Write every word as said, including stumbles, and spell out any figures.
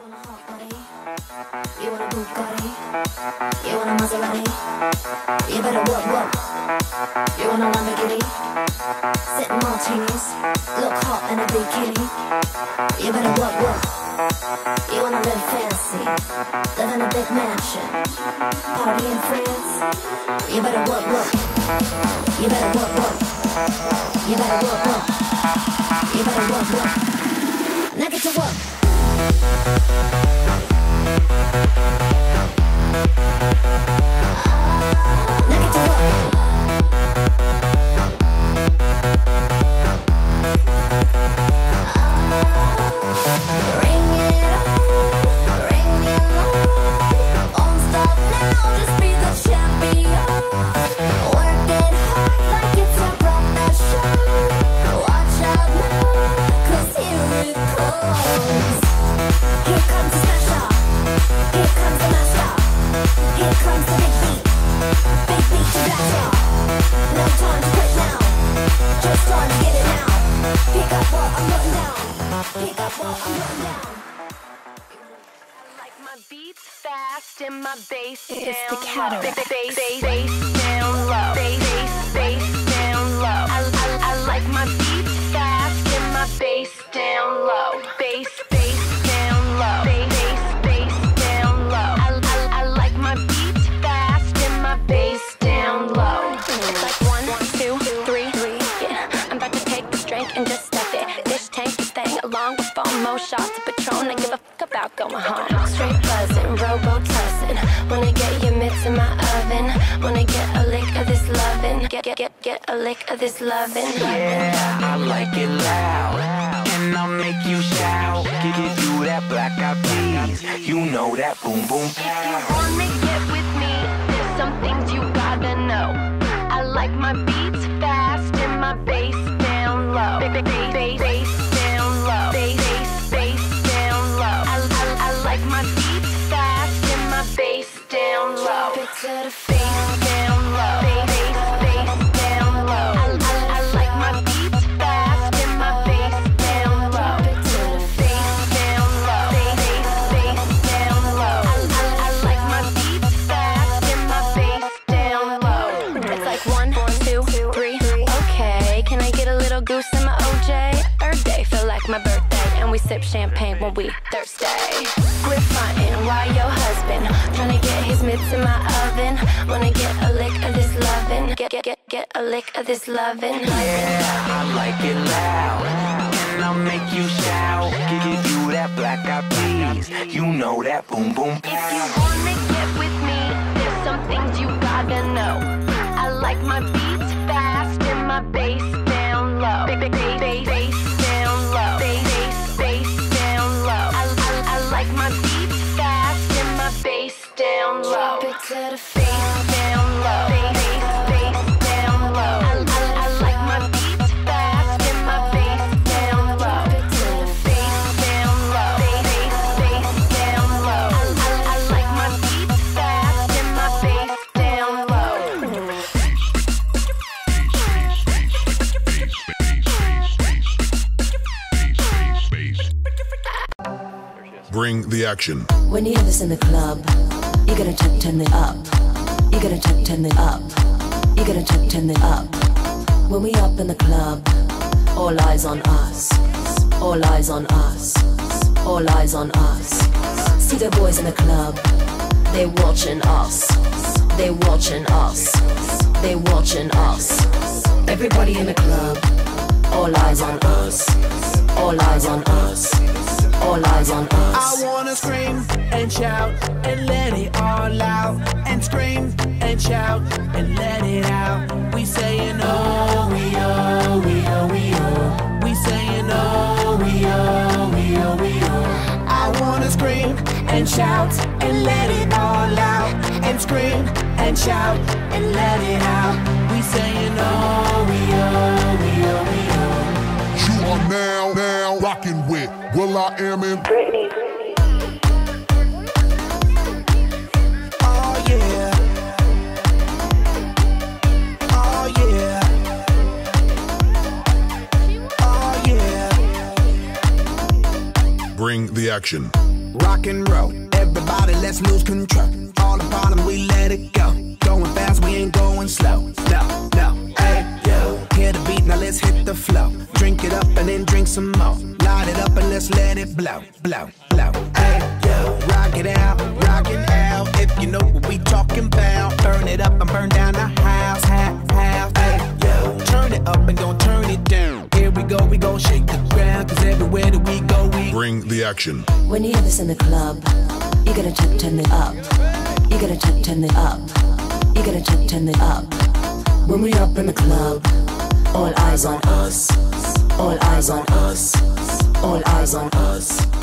want a hot body? You want a Bugatti? You want a Maserati? You better work, work. You want a Lamborghini? Sitting martinis, look hot in a bikini. You better work, work. You wanna live fancy, live in a big mansion, party in France. You better work, work. You better work, work. You better work, work. You better work, work. Now get to work. Now get to work. Ring it up, ring it up. Won't stop now, just be the champion. Work it hard like it's a profession. Watch out now, 'cause here it comes. Here comes the smash up, here comes the master, here comes the big beat, big beat to blast off. No time to quit now, just time to get it now. Pick up what I'm putting down, pick up what I'm putting down. I like my beats fast and my bass down. It's the cataract. Bass, bass, bass down low. Bass, bass, bass down low. I, I, I like my beats fast and my bass down low. Bass, bass down low. Bass, bass, bass down low. I, I, I like my beats fast and my bass down low. It's like one, two, three, three. Yeah, I'm about to take this drink and just stuff it. This tank is staying along with four more shots of Patron. I give a fuck about going home. Straight buzzing, robo-tussing. Wanna get your mitts in my oven. Wanna get a lick of this lovin'. Get, get, get, get a lick of this lovin'. Yeah, I like it loud, and I'll make you shout. Give you that black eyed peas, you know that boom boom If you pow. wanna get with me, there's some things you gotta know. I like my beats fast and my bass down low. Bass, bass, bass down low. Bass, bass, bass down low. I, I, I like my beats fast and my bass down low. Drop it to the Bass down low. Bass, bass, bass down low. I, I, I like my beats fast and my bass down low. Bass down low. Bass, bass, bass down low. I, I, I like my beats fast and my bass down low. It's like one, two, three. Okay, can I get a little goose in my O J? Earth Day feel like my birthday, and we sip champagne when we thirsty. We're fighting while your husband tryna get his mitts in my oven. Wanna get a lick of this lovin'. Get, get, get, get a lick of this lovin'. Yeah, I like it loud, and I'll make you shout. Give you that black eyed peas, you know that boom boom If you pow. wanna get with me, there's some things you gotta know. I like my beats fast and my bass down low. Bass, bass, bass, bass down low. Bass, bass, bass down low. I, I, I like my beats fast and my bass down low. Drop it to the Bass down low. Bass, bass, bass down low. I, I, I like my beats fast and my bass down low. Bass down low. Bass, bass, bass down low. I, I, I like my beats fast and my bass down low. Bring the action. When you hear this in the club, you gotta turn, turn it up. You gotta turn, turn it up. You gotta turn, turn it up. When we up in the club, all eyes on us. All eyes on us. All eyes on us. See the boys in the club, they watching us. They watching us. They watching us. Everybody in the club, all eyes on us. All eyes on us. All eyes on us. I wanna scream and shout and let it all out. And scream and shout and let it out. We saying oh, we oh, we oh, we oh. We saying oh, we oh, we oh, we oh. I wanna scream and shout and let it all out. And scream and shout and let it out. We saying oh, we oh, we oh, we oh. You are now, now rocking with Will I Am in Britney. Oh yeah. Oh yeah. Oh yeah. Bring the action. rock and roll. Everybody, let's lose control. All the bottom, we let it go. Going fast, we ain't going slow. No, no, hey, yo. Hear the beat, now let's hit the flow. Drink it up and then drink some more. Light it up and let's let it blow, blow, blow. Hey, yo. Rock it out, rock it out. If you know what we talking about. Burn it up and burn down the house, house, house. Hey, yo. Turn it up and gon' turn it down. Here we go, we gon' shake the ground. Cause everywhere that we go, we Bring the action. When you hear this in the club, you gotta turn, turn it up. You gotta turn, turn it up. You gotta turn, turn it up. When we up in the club, all eyes on us. All eyes on us. All eyes on us.